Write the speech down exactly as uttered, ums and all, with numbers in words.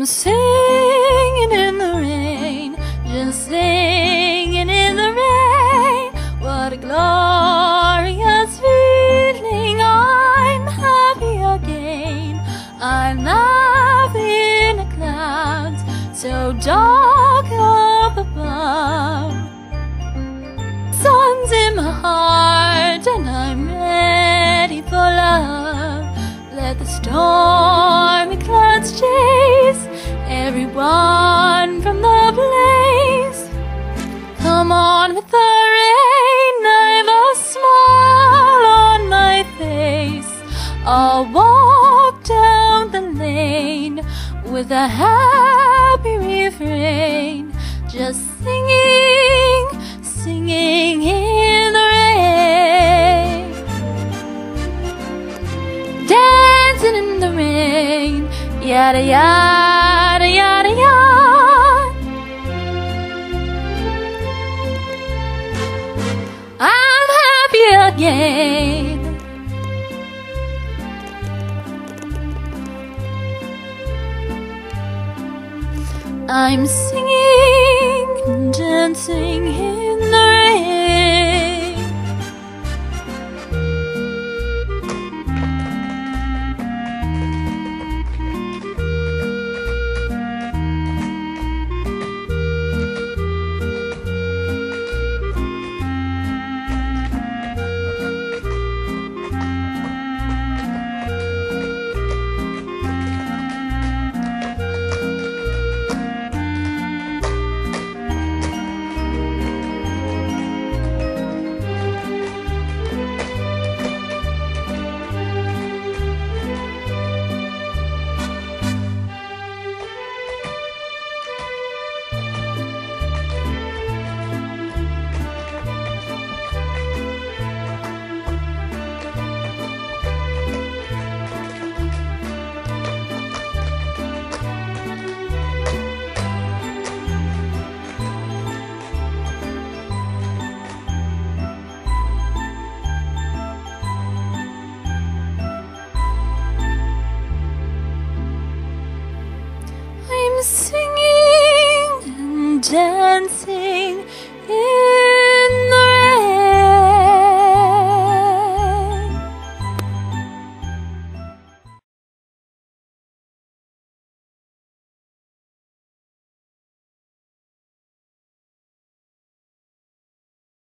I'm singing in the rain, just singing in the rain. What a glorious feeling, I'm happy again. I'm not in the clouds, so dark up above. Sun's in my heart and I'm ready for love. Let the stormy clouds chase everyone from the place. Come on with the rain, I've a smile on my face. I'll walk down the lane with a happy refrain, just singing, singing in the rain. Dancing in the rain, yada yada yada yada. I'm happy again. I'm singing, dancing in the rain. Singing and dancing